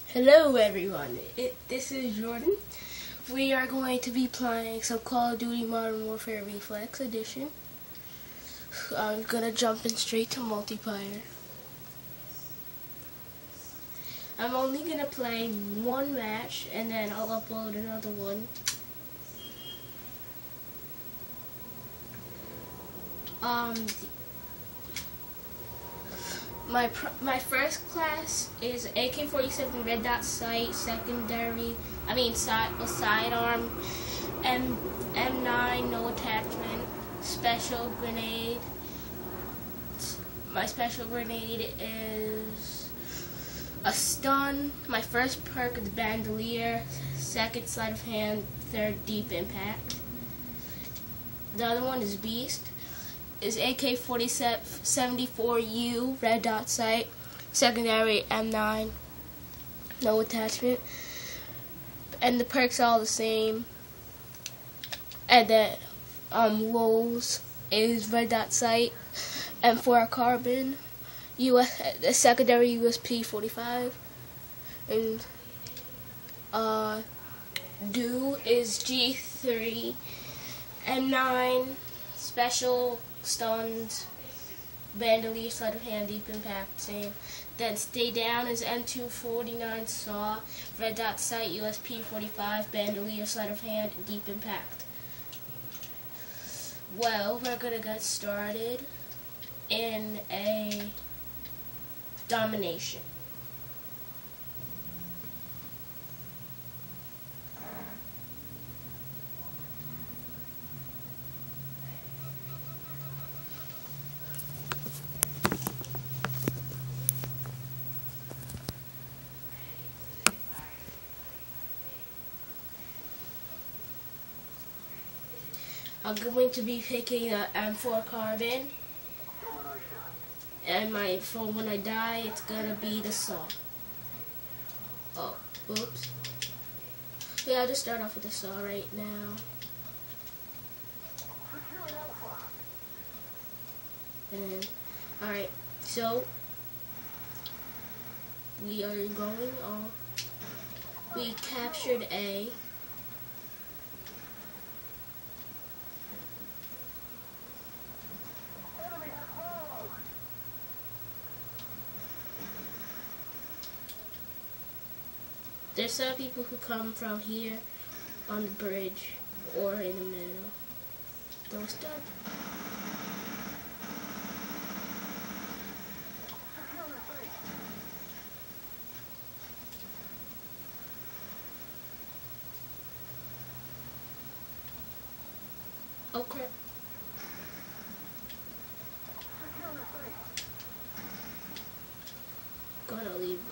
Hello everyone, this is Jordan. We are going to be playing some Call of Duty Modern Warfare Reflex Edition. I'm gonna jump in straight to multiplayer. I'm only gonna play one match and then I'll upload another one. My first class is AK-47 Red Dot Sight, sidearm, M9 no attachment, special grenade. My special grenade is a stun. My first perk is bandolier, second sleight of hand, third deep impact. The other one is beast. Is AK-74U Red Dot Sight, secondary M9 no attachment, and the perks are all the same. And then Wolves is Red Dot Sight, M4 carbon, the secondary USP 45, and Do is G3 M9 special stuns, bandolier, sleight of hand, deep impact, same. Then Stay Down is M249 Saw, Red Dot Sight, USP 45, bandolier, sleight of hand, deep impact. Well, we're gonna get started in a domination. I'm going to be picking a M4 carbon, and for when I die, it's gonna be the saw. Oh, oops. Yeah, I'll just start off with the saw right now. And then, alright, so we are going on. We captured A. There's some people who come from here on the bridge or in the middle. Those done. Oh crap. Gonna leave it.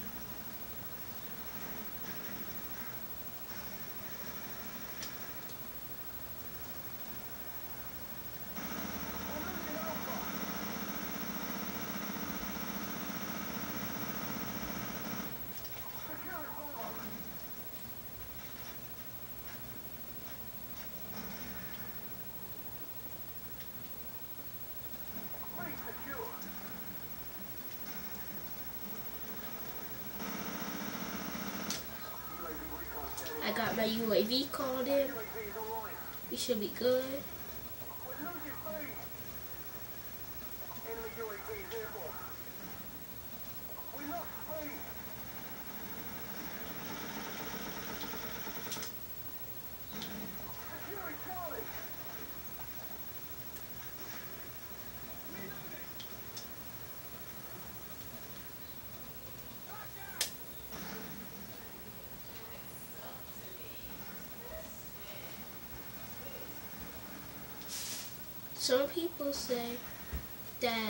I got my UAV called in. We should be good. Some people say that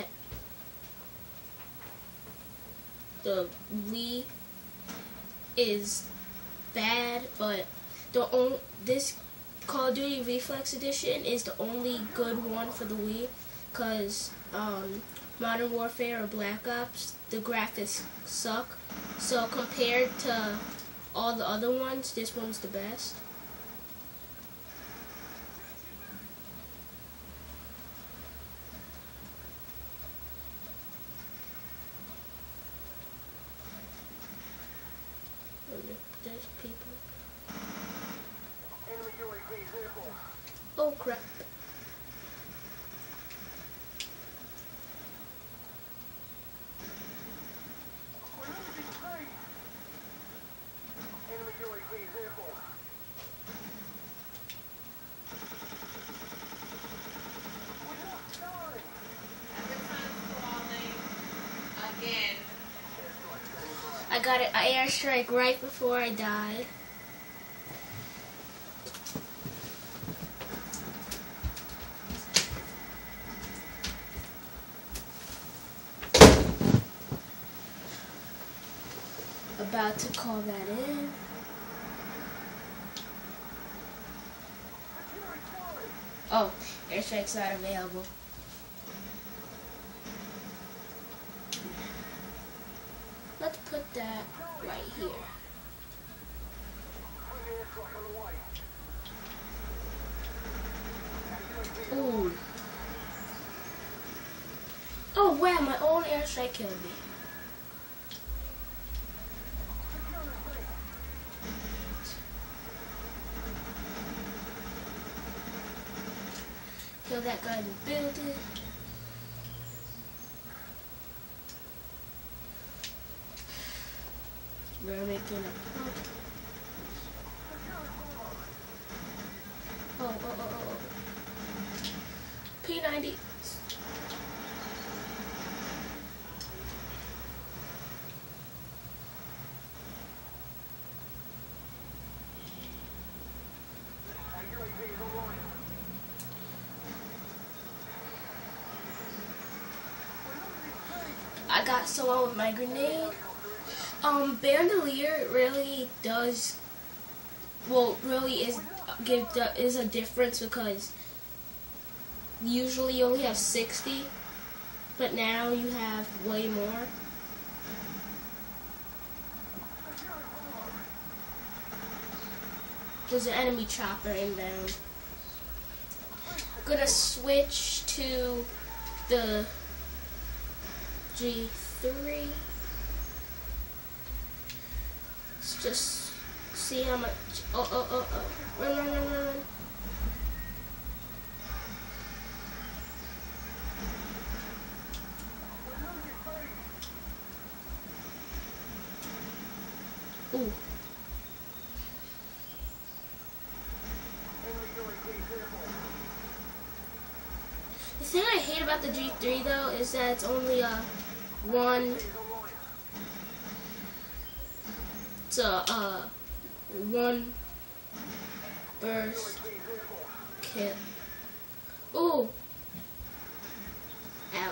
the Wii is bad, but this Call of Duty Reflex Edition is the only good one for the Wii, because Modern Warfare or Black Ops, the graphics suck. So compared to all the other ones, this one's the best. there's people. Oh crap. I got an airstrike right before I died. About to call that in. Oh, airstrike's not available. Let's put that right here. Ooh. Oh wow, my own airstrike killed me. Kill that guy in the building. We're making a pump. Oh. P90. I got someone with my grenade. Bandolier really does, really is a difference because usually you only have 60, but now you have way more. There's an enemy chopper inbound. Gonna switch to the G3. Let's just see how much. Oh. Run. Ooh. The thing I hate about the G3 though is that it's only a one burst kill. Ooh. Ouch.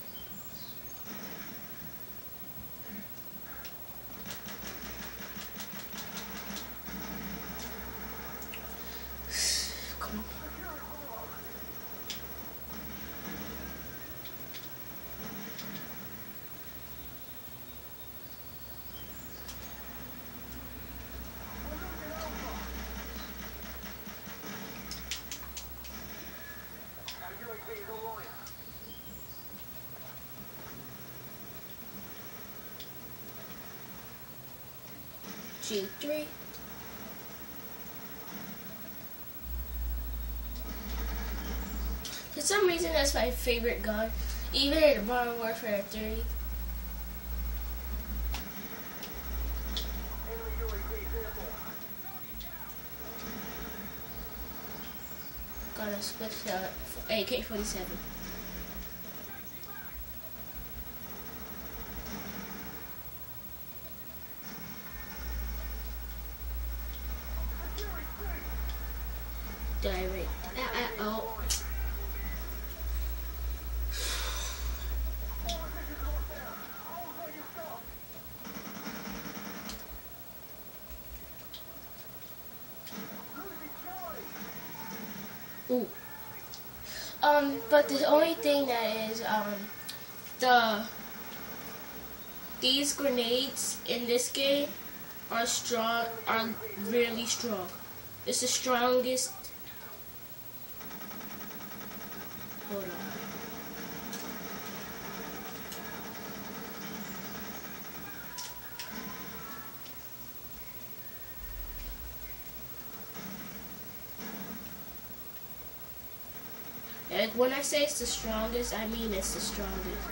Come on. G3. For some reason, that's my favorite gun, even in Modern Warfare 3. Gotta switch to AK-47. Direct. Oh. Ooh. But the only thing that is, these grenades in this game are really strong. It's the strongest. Hold on. when I say it's the strongest, I mean it's the strongest.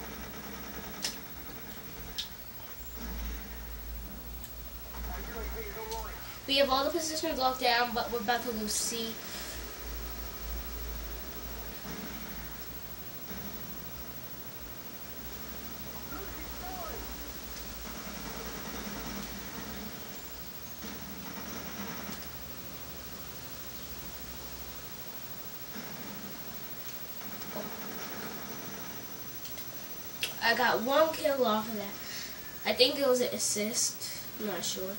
We have all the positions locked down, but we're about to lose C. I got 1 kill off of that. I think it was an assist. I'm not sure.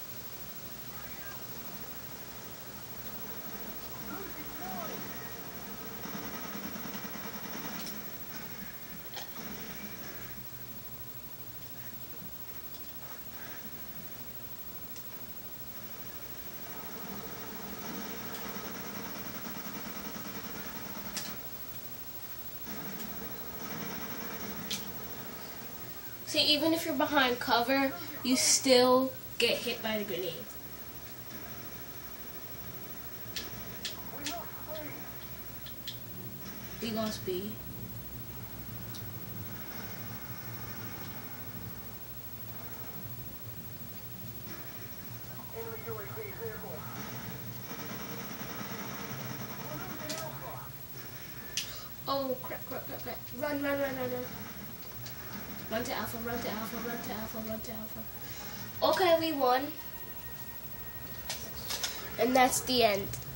See, even if you're behind cover, you still get hit by the grenade. We lost B. Oh, crap. Run. Run to Alpha, run to Alpha, run to Alpha, run to Alpha. Okay, we won. And that's the end.